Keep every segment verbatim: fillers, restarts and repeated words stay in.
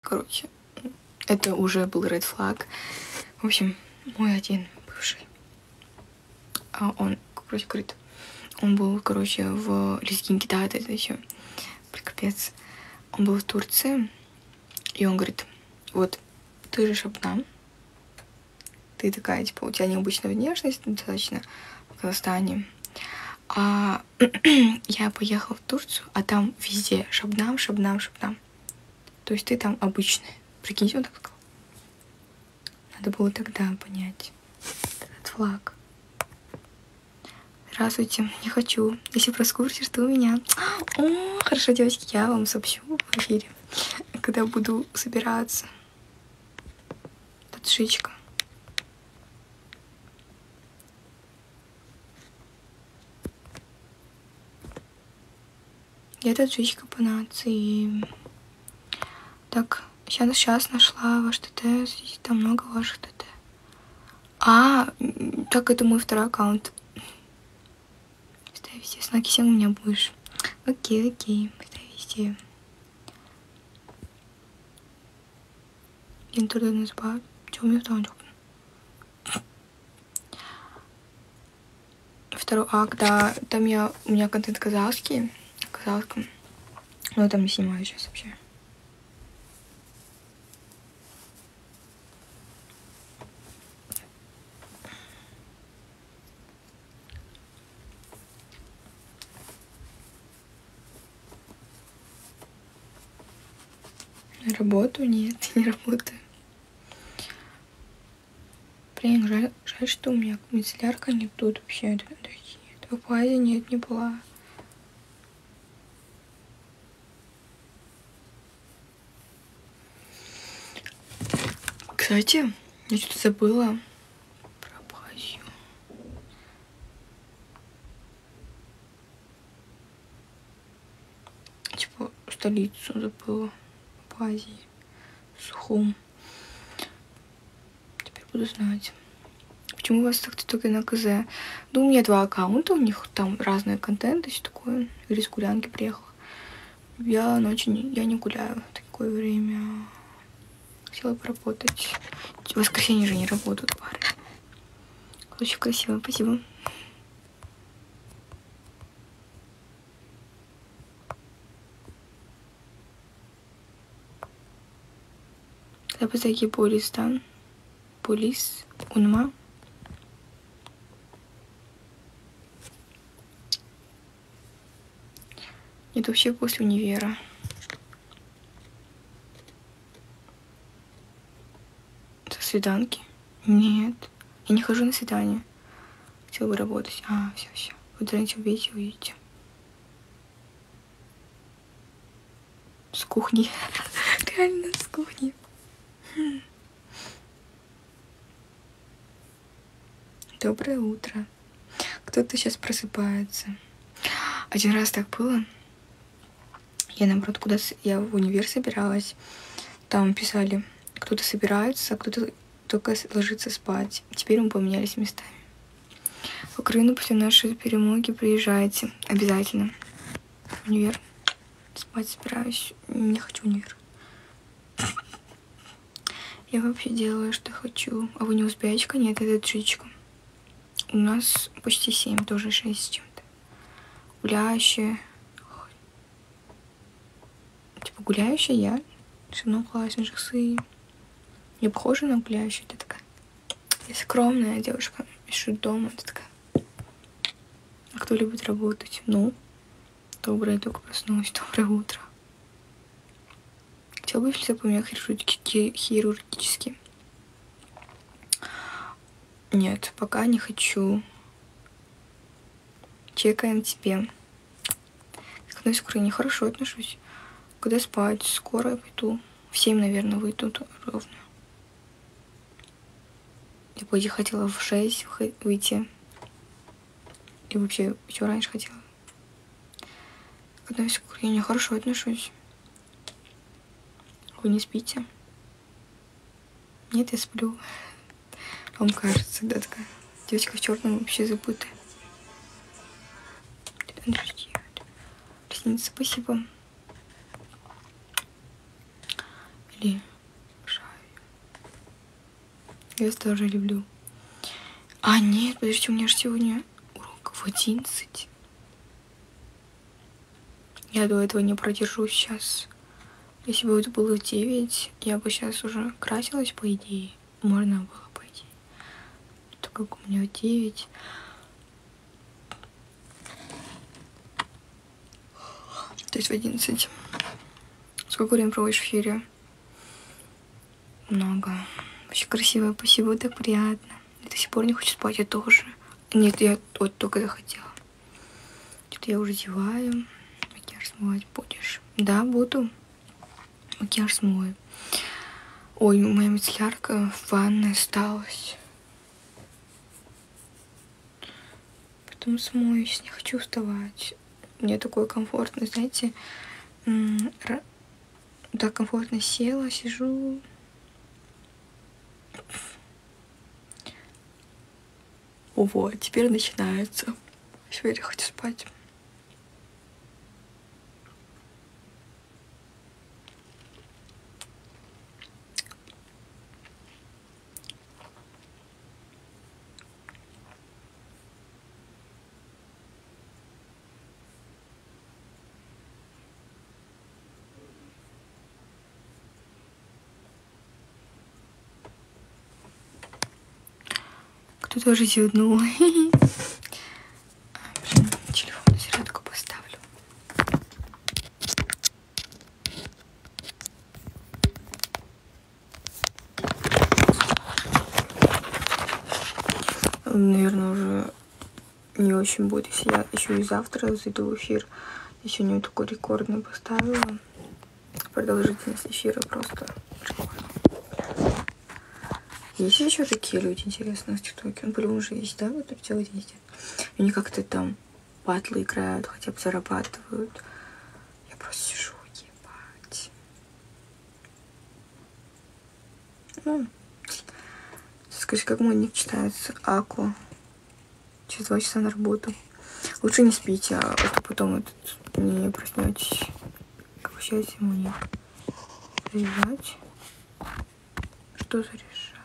короче. Это уже был red flag. В общем, мой один бывший. А он, короче, говорит, он был, короче, в лезгинке, да, это еще капец. Он был в Турции, и он говорит, вот, ты же Шабнам, ты такая, типа, у тебя необычная внешность достаточно в Казахстане. А я поехала в Турцию, а там везде Шабнам, Шабнам, Шабнам. То есть ты там обычная. Прикиньте, он так сказал. Надо было тогда понять этот флаг. Здравствуйте, не хочу. Если просто курсе, что у меня. О, хорошо, девочки, я вам сообщу в эфире, когда буду собираться. Таджичка. Я таджичка по нации. Так, сейчас, сейчас нашла ваш ТТ. Там много ваших ТТ. А, так это мой второй аккаунт. Естественно, кисем у меня будешь. Окей, окей. Везде. Интернет не спать. Чего у меня там? Второй акт, да. Там я, у меня контент казахский. Казахском. Но там не снимаю сейчас вообще. Работаю? Нет, не работаю. Блин, жаль, жаль, что у меня мицеллярка не тут вообще. В базе нет, не была. Кстати, я что-то забыла про Абхазию. Типа столицу забыла. Абхазии. Сухум. Теперь буду знать. Почему у вас так только на КЗ? Ну, у меня два аккаунта, у них там разные контенты, все такое. Или с гулянки приехала. Я ночью не, я не гуляю в такое время. Хотела поработать. В воскресенье же не работают пары. Очень красиво, спасибо. Записайте полистан. Полис. Унма. Нет, вообще после универа. Со свиданки? Нет. Я не хожу на свидание. Хотела бы работать. А, все, все. Вы даете, убейте, увидите. С кухни. Реально, с кухни. Доброе утро. Кто-то сейчас просыпается. Один раз так было. Я, наоборот, куда я в универ собиралась. Там писали, кто-то собирается, а кто-то только ложится спать. Теперь мы поменялись местами. В Украину после нашей перемоги приезжайте. Обязательно. В универ. Спать собираюсь. Не хочу универ. Я вообще делаю, что хочу. А вы не узбечка? Нет, это джичка. У нас почти семь, тоже шесть с чем-то. Гуляющая. Типа гуляющая я. Шибном классный жасы. Я похожа на гуляющую. Ты такая. Я скромная девушка. Пишу дома. Ты такая. А кто любит работать? Ну, доброе, только проснулась. Доброе утро. Хотел бы, если бы у меня хирургически. Нет, пока не хочу. Чекаем тебе. К отношусь к Украине хорошо отношусь. Когда спать? Скоро пойду. В семь, наверное, выйду ровно. Я по идее хотела в шесть выйти. И вообще еще раньше хотела. К отношусь к Украине хорошо отношусь. Вы не спите? Нет, я сплю. Вам кажется, всегда такая девочка в черном вообще забытая. Ресницы, спасибо. Блин, шаю. Я тоже люблю. А, нет, подожди, у меня же сегодня урок в одиннадцать. Я до этого не продержусь сейчас. Если бы это было в девять, я бы сейчас уже красилась, по идее. Можно было, по идее. Так как у меня в девять. То есть в одиннадцать. Сколько времени проводишь в эфире? Много. Очень красиво, спасибо, так приятно. Я до сих пор не хочу спать, я тоже. Нет, я вот только захотела. Что-то я уже зеваю. Макияж смывать будешь? Да, буду. Макияж смою. Ой, моя мицеллярка в ванной осталась. Потом смою, сейчас не хочу вставать. Мне такое комфортно, знаете, так комфортно села, сижу. Вот, теперь начинается. Теперь я хочу спать. Кто тоже зевнул. Телефон на зарядку поставлю. Наверное, уже не очень будет, если я еще и завтра зайду в эфир. Я сегодня такой рекордный поставила. Продолжительность эфира просто прикольно. Есть еще такие люди, интересно, в ТикТоке? Он по-любому уже есть, да? Вот так целый день сидят. И они как-то там батлы играют, хотя бы зарабатывают. Я просто сижу, ебать. Ну, скажи, как модник читается? Аку. Через два часа на работу. Лучше не спите, а то потом этот, не проснетесь. Как вообще ему не заряжать? Что заряжать?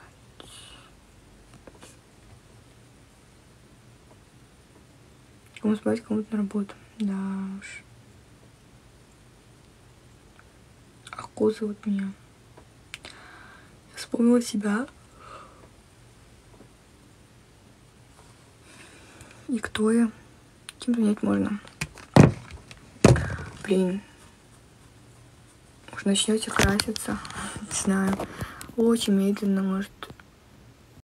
Кому спать, кому-то на работу. Да уж. Аку зовут меня. Я вспомнила себя. И кто я? Кем понять можно? Блин. Может, начнете краситься? Не знаю. Очень медленно, может,